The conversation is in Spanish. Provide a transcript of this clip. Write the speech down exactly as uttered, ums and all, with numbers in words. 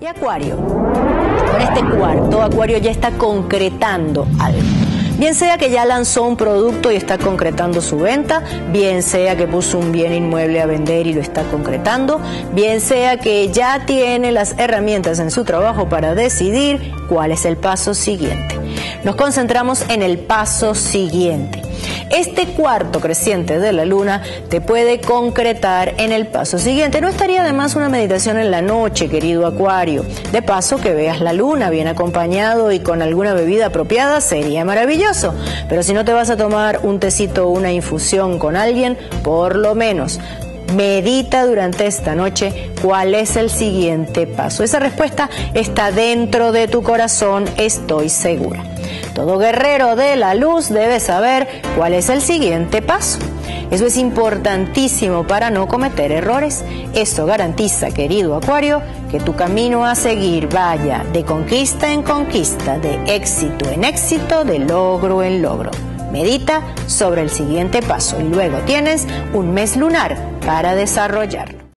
Y Acuario, con este cuarto, Acuario ya está concretando algo. Bien sea que ya lanzó un producto y está concretando su venta, bien sea que puso un bien inmueble a vender y lo está concretando, bien sea que ya tiene las herramientas en su trabajo para decidir cuál es el paso siguiente. Nos concentramos en el paso siguiente. Este cuarto creciente de la luna te puede concretar en el paso siguiente. No estaría de más una meditación en la noche, querido Acuario. De paso que veas la luna bien acompañado y con alguna bebida apropiada sería maravilloso. Pero si no te vas a tomar un tecito o una infusión con alguien, por lo menos medita durante esta noche cuál es el siguiente paso. Esa respuesta está dentro de tu corazón, estoy segura. Todo guerrero de la luz debe saber cuál es el siguiente paso. Eso es importantísimo para no cometer errores. Esto garantiza, querido Acuario, que tu camino a seguir vaya de conquista en conquista, de éxito en éxito, de logro en logro. Medita sobre el siguiente paso y luego tienes un mes lunar para desarrollarlo.